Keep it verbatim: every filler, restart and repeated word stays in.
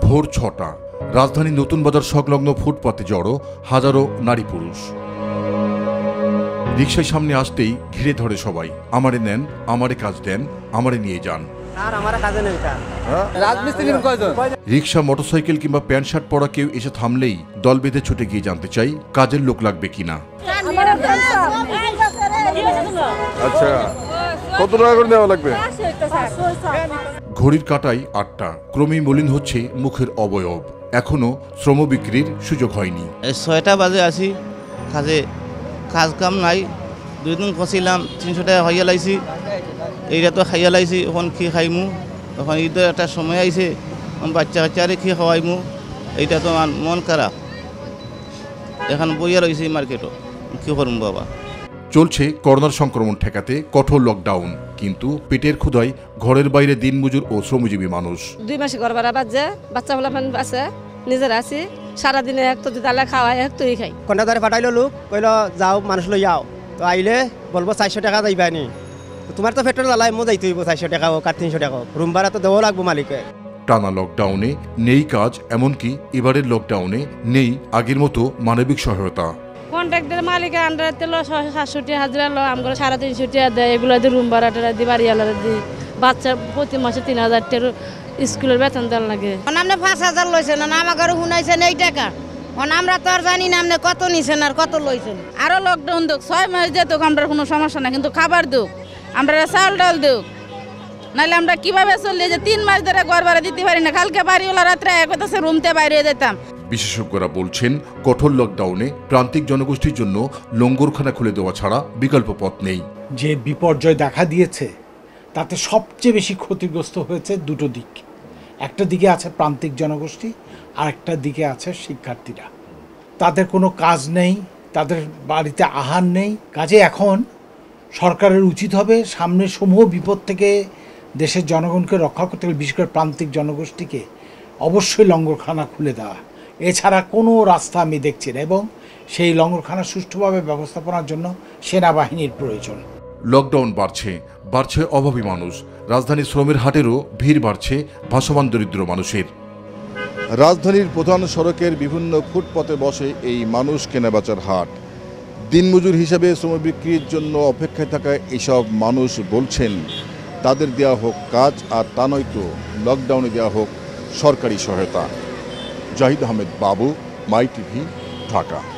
ভোর ছটা, রাজধানী নতুন বাজার সংলগ্ন ফুটপাতে জড়ো হাজারো নারী পুরুষ। রিকশার সামনে আসতেই ঘিরে ধরে সবাই। আমারে নেন, আমারে কাজ দেন, আমারে নিয়ে যান। রিকশা, মোটরসাইকেল কিংবা প্যান্ট শার্ট পরা কেউ এসে থামলেই দল বেঁধে ছুটে গিয়ে জানতে চাই কাজের লোক লাগবে কিনা। আচ্ছা, কত টাকা করে দেওয়া লাগবে? ঘড়ির কাঁটায় আটটা, ক্রমেই মলিন হচ্ছে মুখের অবয়ব। এখনো শ্রম বিক্রির সুযোগ হয়নি। ছয়টা বাজে আসি কাজে, কাজ কাম নাই। দুই দিন কষিলাম, তিনশো টাকা খাইয়া লাইছি, এইটা তো খাইয়া লাইছি। এখন কি খাইমু? এখন ঈদের একটা সময় আইছে, বাচ্চা কাচ্চারে কি খাওয়াইমু? এইটা তো মন খারাপ। এখন বইয়া রয়েছে মার্কেটও, কি করুম বাবা। চলছে করোনার সংক্রমণ ঠেকাতে কঠোর লকডাউন, কিন্তু পেটের ক্ষুধায় ঘরের বাইরে দিনমজুর ও শ্রমজীবী মানুষ। দুই মাসে ঘর ভাড়া বাজে, বাচ্চা বলা আছে, নিজের আছি, সারাদিনে এক তো দালা খাওয়াই এক তোই খাই। কন্যাদারে পাঠাইলো লোক, কইল যাও মানুষ লই যাও, তো আইলে বলবো চারশো টাকা যাইবানি। তোমার তো পেট্রোল জ্বালাই মো যাইতে হইব চারশো টাকা হোক আর তিনশো টাকা হোক, রুম ভাড়া তো দেওয়া লাগবো মালিকে। টানা লকডাউনে নেই কাজ, এমনকি এবারের লকডাউনে নেই আগের মতো মানবিক সহায়তা। কন্ট্রাক্টের মালিকের আন্ডারে তেল সাতশো টাকা হাজিরা লো, আমরা সাড়ে তিনশো টাকা দেয়। এগুলো দিয়ে রুম ভাড়াটা দিই, বাড়ি আলাদা দিই। বাচ্চা প্রতি মাসে তিন হাজার টাকা স্কুলের বেতন দেওয়া লাগে। আপনি পাঁচ হাজার লইছেন, আমাকে শুনাইছেন এই টাকা। আমরা তো আর জানি না আপনি কত নিছেন আর কত লইছেন। আরো লকডাউন দুক, ছয় মাস দিয়ে তো আমরা কোনো সমস্যা না, কিন্তু খাবার দুক, আমরা চাউল ডাল দুক, নাহলে আমরা কিভাবে চললে যে তিন মাস ধরে ঘর ভাড়া দিতে পারি না। কালকে বাড়িওয়ালা রাত্রে এক হইতেছে রুমতে বাইরে যেতাম। বিশেষজ্ঞরা বলছেন কঠোর লকডাউনে প্রান্তিক জনগোষ্ঠীর জন্য লঙ্গরখানা খুলে দেওয়া ছাড়া বিকল্প পথ নেই। যে বিপর্যয় দেখা দিয়েছে তাতে সবচেয়ে বেশি ক্ষতিগ্রস্ত হয়েছে দুটো দিক। একটা দিকে আছে প্রান্তিক জনগোষ্ঠী, আর একটা দিকে আছে শিক্ষার্থীরা। তাদের কোনো কাজ নেই, তাদের বাড়িতে আহার নেই। কাজে এখন সরকারের উচিত হবে সামনের সমূহ বিপদ থেকে দেশের জনগণকে রক্ষা করতে গেলে বিশেষ করে প্রান্তিক জনগোষ্ঠীকে অবশ্যই লঙ্গরখানা খুলে দেওয়া। এছাড়া কোনো রাস্তা আমি দেখছি না, এবং সেই লঙ্গরখানা সুষ্ঠুভাবে ব্যবস্থাপনার জন্য সেনাবাহিনীর প্রয়োজন। লকডাউন বাড়ছে, বাড়ছে অভাবী মানুষ। রাজধানীর শ্রমের হাটেরও ভিড় বাড়ছে ভাসমান দরিদ্র মানুষের। রাজধানীর প্রধান সড়কের বিভিন্ন ফুটপাতে বসে এই মানুষ কেনাবেচার হাট। দিনমজুর হিসেবে শ্রম বিক্রির জন্য অপেক্ষায় থাকা এইসব মানুষ বলছেন তাদের দেওয়া হোক কাজ, আর তা নয়তো লকডাউনে দেওয়া হোক সরকারি সহায়তা। জাহিদ আহমেদ বাবু, মাই টিভি, ঢাকা।